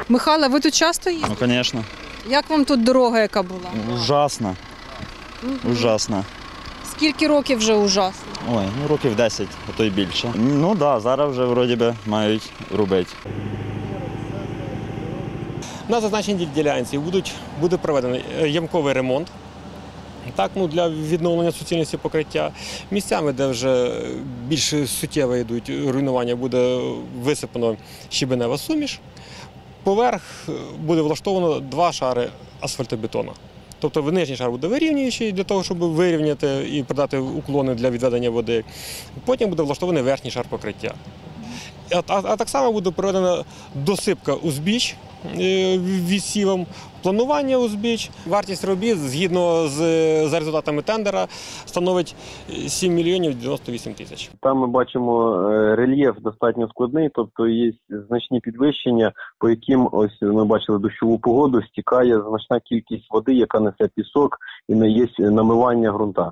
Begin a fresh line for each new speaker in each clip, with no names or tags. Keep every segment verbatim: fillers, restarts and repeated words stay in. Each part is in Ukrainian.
Михайло, ви тут часто їздите?
Ну, звісно.
Як вам тут дорога, яка була?
Ужасно.
Мгм.
Ужасно.
Скільки років вже ужасно?
Ой, ну років десять, а то й більше. Ну так, да, зараз вже вроді би мають робити.
На зазначеній ділянці будуть, буде проведений ямковий ремонт. Так, ну, для відновлення суцільності покриття. Місцями, де вже більш суттєво йдуть руйнування, буде висипано щебенева суміш. Поверх буде влаштовано два шари асфальтобетону. Тобто нижній шар буде вирівнюючий для того, щоб вирівняти і придати уклони для відведення води. Потім буде влаштований верхній шар покриття. А, а, а так само буде проведена досипка узбіч е, відсівом, планування узбіч. Вартість робіт згідно з за результатами тендера становить сім мільйонів дев'яносто вісім тисяч.
Там ми бачимо рельєф достатньо складний, тобто є значні підвищення, по яким, ось ми бачили дощову погоду, стікає значна кількість води, яка несе пісок, і не є намивання ґрунта.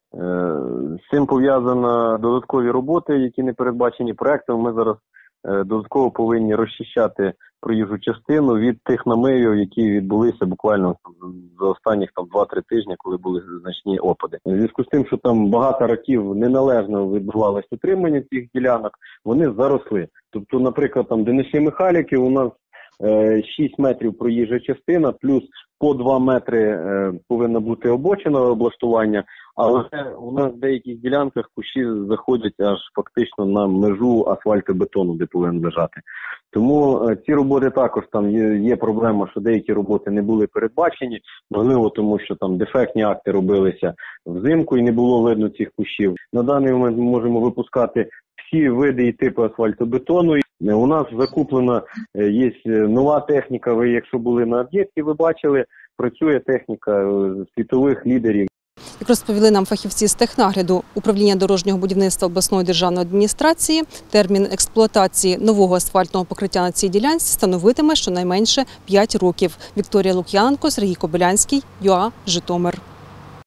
З цим пов'язано додаткові роботи, які не передбачені проектом. Ми зараз додатково повинні розчищати проїжджу частину від тих намивів, які відбулися буквально за останніх там два-три тижні, коли були значні опади. У зв'язку з тим, що там багато років неналежно відбувалося утримання цих ділянок, вони заросли. Тобто, наприклад, там, де нижче Михайлівки, у нас е, шість метрів проїжджа частина, плюс по два метри е, повинно бути обочина облаштування, але у нас в деяких ділянках кущі заходять аж фактично на межу асфальтобетону, де повинен лежати. Тому е, ці роботи також там є, є проблема, що деякі роботи не були передбачені, можливо, тому що там дефектні акти робилися взимку і не було видно цих кущів. На даний момент ми можемо випускати всі види і типи асфальтобетону. У нас закуплена, є нова техніка, ви якщо були на об'єкті, ви бачили, працює техніка світових лідерів.
Як розповіли нам фахівці з технагляду управління дорожнього будівництва обласної державної адміністрації, термін експлуатації нового асфальтного покриття на цій ділянці становитиме щонайменше п'ять років. Вікторія Лук'яненко, Сергій Кобилянський, ЮА, Житомир.